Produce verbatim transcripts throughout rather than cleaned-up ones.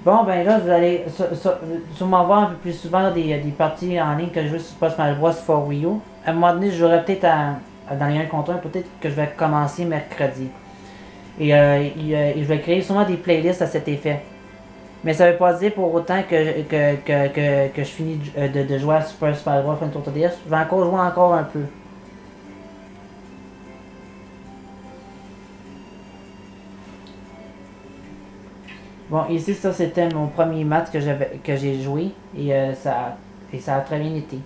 Bon, ben là, vous allez sur- sur- sûrement voir un peu plus souvent des, des parties en ligne que je joue sur Super Smash Bros. For Wii U. À un moment donné, je jouerai peut-être à- à- dans les un contre un, peut-être que je vais commencer mercredi. Et, euh, et, euh, et je vais créer sûrement des playlists à cet effet. Mais ça veut pas dire pour autant que, que, que, que, que je finis de, de, de jouer à Super Smash Bros. Sur une tour de D S. Je vais encore jouer encore un peu. Bon, ici, ça c'était mon premier match que j'avais que j'ai joué et, euh, ça, et ça a très bien été.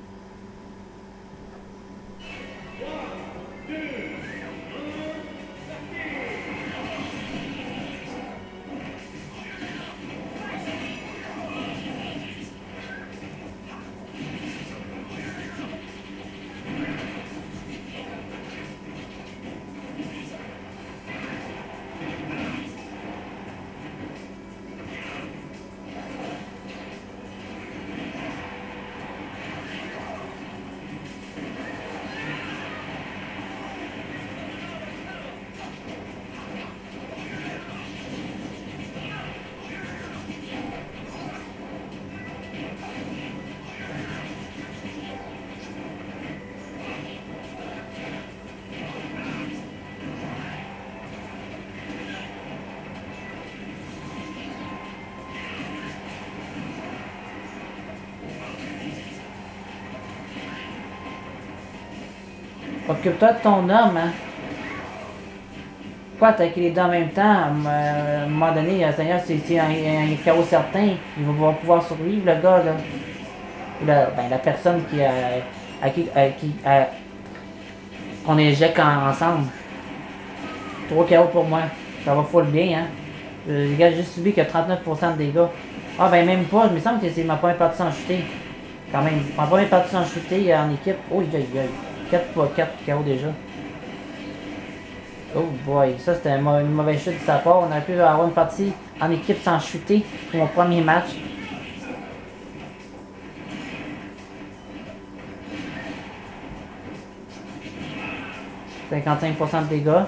Occupe-toi de ton homme, hein. Pourquoi attaquer les deux en même temps? À un moment donné, Seigneur, c'est un, un chaos certain. Il va pouvoir survivre, le gars, là. La, ben, la personne qui a, à qui, à qui à, qu'on éjecte en, ensemble. trois K O pour moi. Ça va full bien, hein. Le gars, j'ai subi que trente-neuf pour cent de dégâts. Ah, ben même pas. Il me semble que c'est ma première partie sans chuter. Quand même. Ma première partie sans chuter en équipe. Oh, aïe, aïe. quatre pour quatre K O déjà. Oh boy, ça c'était une mauvaise chute de sa part. On a pu avoir une partie en équipe sans chuter pour mon premier match. cinquante-cinq pour cent de dégâts.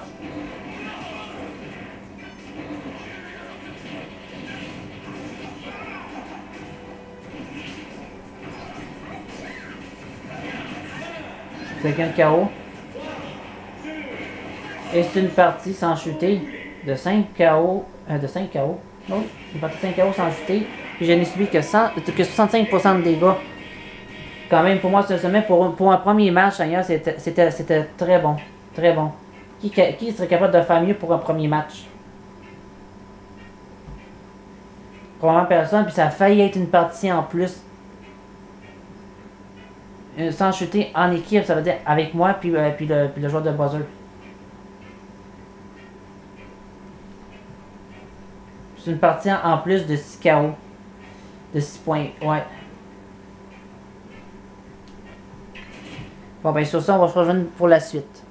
cinquante K O. Et c'est une partie sans chuter de cinq K O. Euh, de cinq K O. Oui, une partie de cinq K O sans chuter. Puis je n'ai subi que, cent, que soixante-cinq pour cent de dégâts. Quand même, pour moi, ce sommet, pour, pour un premier match, c'était très bon. Très bon. Qui, qui serait capable de faire mieux pour un premier match? Probablement personne, puis ça a failli être une partie en plus. Euh, sans chuter en équipe, ça veut dire avec moi, puis, euh, puis, le, puis le joueur de buzzer. C'est une partie en plus de six K O. De six points, ouais. Bon ben sur ça, on va se rejoindre pour la suite.